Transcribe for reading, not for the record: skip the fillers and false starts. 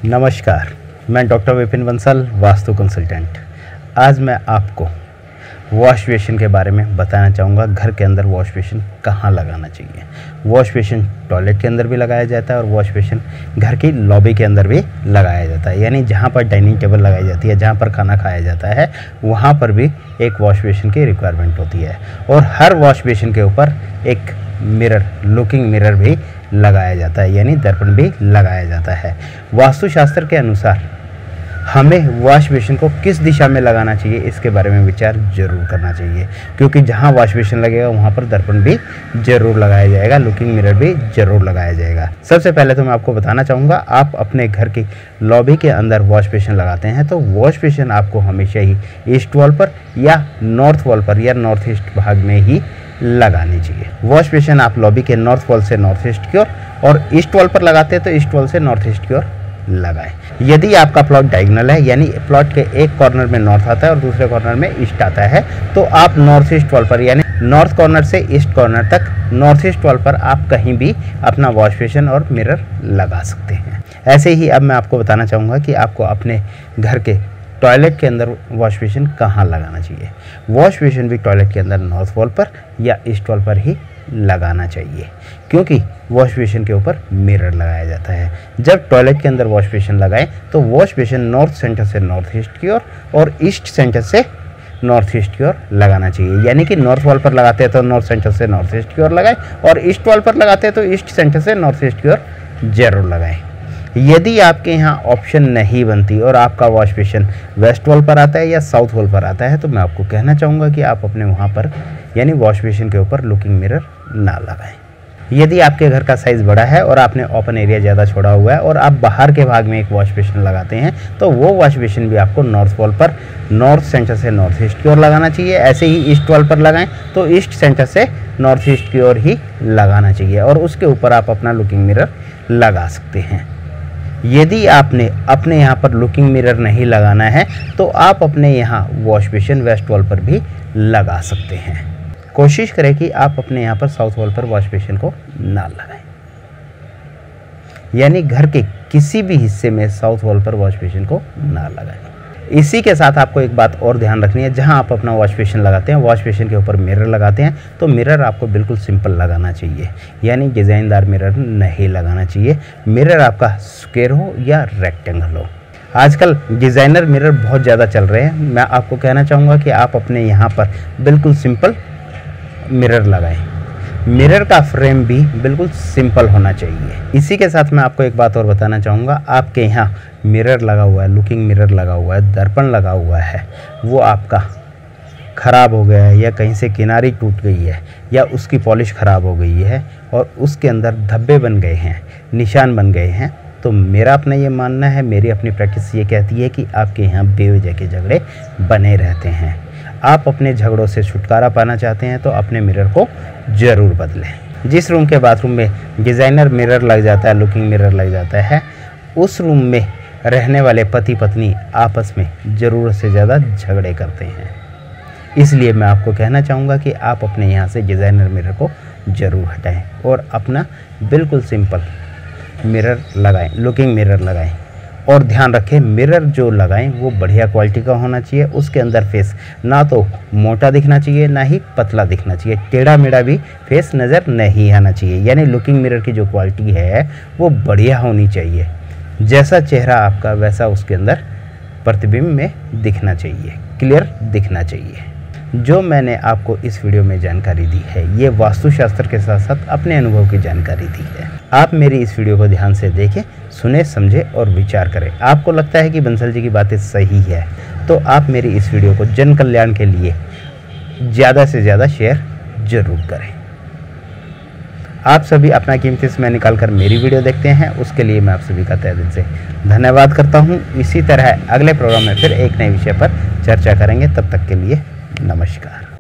नमस्कार, मैं doctor Vipin Bansal, vastu consultant. आज मैं आपको वॉश बेसिन के बारे में बताना चाहूँगा। घर के अंदर वॉश बेसिन कहाँ लगाना चाहिए। वॉश बेसिन टॉयलेट के अंदर भी लगाया जाता है और वॉश बेसिन घर की लॉबी के अंदर भी लगाया जाता है। यानी जहाँ पर डाइनिंग टेबल लगाई जाती है, जहाँ पर खाना खाया जाता है, वहाँ पर भी एक वॉश बेसिन की रिक्वायरमेंट होती है। और हर वॉश बेसिन के ऊपर एक मिरर, लुकिंग मिरर भी लगाया जाता है, यानी दर्पण भी लगाया जाता है। वास्तुशास्त्र के अनुसार हमें वॉश बेसिन को किस दिशा में लगाना चाहिए, इसके बारे में विचार जरूर करना चाहिए, क्योंकि जहाँ वॉश बेसिन लगेगा वहाँ पर दर्पण भी जरूर लगाया जाएगा, लुकिंग मिरर भी जरूर लगाया जाएगा। सबसे पहले तो मैं आपको बताना चाहूँगा, आप अपने घर की लॉबी के अंदर वॉश बेसिन लगाते हैं तो वॉश बेसिन आपको हमेशा ही ईस्ट वॉल पर या नॉर्थ वॉल पर या नॉर्थ ईस्ट भाग में ही लगानी चाहिए। वॉश बेसिन आप लॉबी के नॉर्थ वॉल से नॉर्थ ईस्ट की ओर और ईस्ट वॉल पर लगाते हैं तो ईस्ट वॉल से नॉर्थ ईस्ट की ओर लगाएं। यदि आपका प्लॉट डायगोनल है, यानी प्लॉट के एक कॉर्नर में नॉर्थ आता है और दूसरे कॉर्नर में ईस्ट आता है, तो आप नॉर्थ ईस्ट वॉल पर, यानी नॉर्थ कॉर्नर से ईस्ट कॉर्नर तक नॉर्थ ईस्ट वॉल पर आप कहीं भी अपना वॉश बेसिन और मिरर लगा सकते हैं। ऐसे ही अब मैं आपको बताना चाहूँगा कि आपको अपने घर के टॉयलेट के अंदर वॉश बेसिन कहाँ लगाना चाहिए। वॉश बेसिन भी टॉयलेट के अंदर नॉर्थ वॉल पर या ईस्ट वॉल पर ही लगाना चाहिए, क्योंकि वॉश बेसिन के ऊपर मिरर लगाया जाता है। जब टॉयलेट के अंदर वॉश बेसिन लगाएं तो वॉश बेसिन नॉर्थ सेंटर से नॉर्थ ईस्ट की ओर और ईस्ट सेंटर से नॉर्थ ईस्ट की ओर लगाना चाहिए। यानी कि नॉर्थ वॉल पर लगाते हैं तो नॉर्थ सेंटर से नॉर्थ ईस्ट की ओर लगाएं और ईस्ट वॉल पर लगाते हैं तो ईस्ट सेंटर से नॉर्थ ईस्ट की ओर जरूर लगाएं। यदि आपके यहाँ ऑप्शन नहीं बनती और आपका वॉश बेसिन वेस्ट वॉल पर आता है या साउथ वॉल पर आता है, तो मैं आपको कहना चाहूँगा कि आप अपने वहाँ पर यानी वॉश बेसिन के ऊपर लुकिंग मिरर ना लगाएं। यदि आपके घर का साइज़ बड़ा है और आपने ओपन एरिया ज़्यादा छोड़ा हुआ है और आप बाहर के भाग में एक वॉश बेसिन लगाते हैं, तो वो वॉश बेसिन भी आपको नॉर्थ वॉल पर नॉर्थ सेंटर से नॉर्थ ईस्ट की ओर लगाना चाहिए। ऐसे ही ईस्ट वॉल पर लगाएं तो ईस्ट सेंटर से नॉर्थ ईस्ट की ओर ही लगाना चाहिए और उसके ऊपर आप अपना लुकिंग मिरर लगा सकते हैं। यदि आपने अपने यहाँ पर लुकिंग मिरर नहीं लगाना है तो आप अपने यहाँ वॉश बेसिन वेस्ट वॉल पर भी लगा सकते हैं। कोशिश करें कि आप अपने यहाँ पर साउथ वॉल पर वॉश बेसिन को ना लगाएं, यानी घर के किसी भी हिस्से में साउथ वॉल पर वॉश बेसिन को ना लगाएं। इसी के साथ आपको एक बात और ध्यान रखनी है, जहाँ आप अपना वॉश बेसिन लगाते हैं, वॉश बेसिन के ऊपर मिरर लगाते हैं, तो मिरर आपको बिल्कुल सिंपल लगाना चाहिए, यानी डिज़ाइनदार मिरर नहीं लगाना चाहिए। मिरर आपका स्क्वायर हो या रेक्टेंगल हो। आजकल डिज़ाइनर मिरर बहुत ज़्यादा चल रहे हैं। मैं आपको कहना चाहूँगा कि आप अपने यहाँ पर बिल्कुल सिंपल मिरर लगाएं। मिरर का फ्रेम भी बिल्कुल सिंपल होना चाहिए। इसी के साथ मैं आपको एक बात और बताना चाहूँगा, आपके यहाँ मिरर लगा हुआ है, लुकिंग मिरर लगा हुआ है, दर्पण लगा हुआ है, वो आपका ख़राब हो गया है या कहीं से किनारी टूट गई है या उसकी पॉलिश ख़राब हो गई है और उसके अंदर धब्बे बन गए हैं, निशान बन गए हैं, तो मेरा अपना ये मानना है, मेरी अपनी प्रैक्टिस ये कहती है कि आपके यहाँ बेवजह के झगड़े बने रहते हैं। आप अपने झगड़ों से छुटकारा पाना चाहते हैं तो अपने मिरर को ज़रूर बदलें। जिस रूम के बाथरूम में डिज़ाइनर मिरर लग जाता है, लुकिंग मिरर लग जाता है, उस रूम में रहने वाले पति पत्नी आपस में ज़रूरत से ज़्यादा झगड़े करते हैं। इसलिए मैं आपको कहना चाहूँगा कि आप अपने यहाँ से डिज़ाइनर मिरर को ज़रूर हटाएं और अपना बिल्कुल सिंपल मिरर लगाएं, लुकिंग मिरर लगाएं। और ध्यान रखें, मिरर जो लगाएं वो बढ़िया क्वालिटी का होना चाहिए। उसके अंदर फेस ना तो मोटा दिखना चाहिए ना ही पतला दिखना चाहिए, टेढ़ा मेढ़ा भी फेस नज़र नहीं आना चाहिए। यानी लुकिंग मिरर की जो क्वालिटी है वो बढ़िया होनी चाहिए। जैसा चेहरा आपका वैसा उसके अंदर प्रतिबिंब में दिखना चाहिए, क्लियर दिखना चाहिए। जो मैंने आपको इस वीडियो में जानकारी दी है, ये वास्तुशास्त्र के साथ साथ अपने अनुभव की जानकारी दी है। आप मेरी इस वीडियो को ध्यान से देखें, सुने, समझे और विचार करें। आपको लगता है कि बंसल जी की बातें सही है तो आप मेरी इस वीडियो को जन कल्याण के लिए ज़्यादा से ज़्यादा शेयर जरूर करें। आप सभी अपना कीमती समय निकाल कर मेरी वीडियो देखते हैं, उसके लिए मैं आप सभी का तहे दिल से धन्यवाद करता हूँ। इसी तरह अगले प्रोग्राम में फिर एक नए विषय पर चर्चा करेंगे। तब तक के लिए नमस्कार।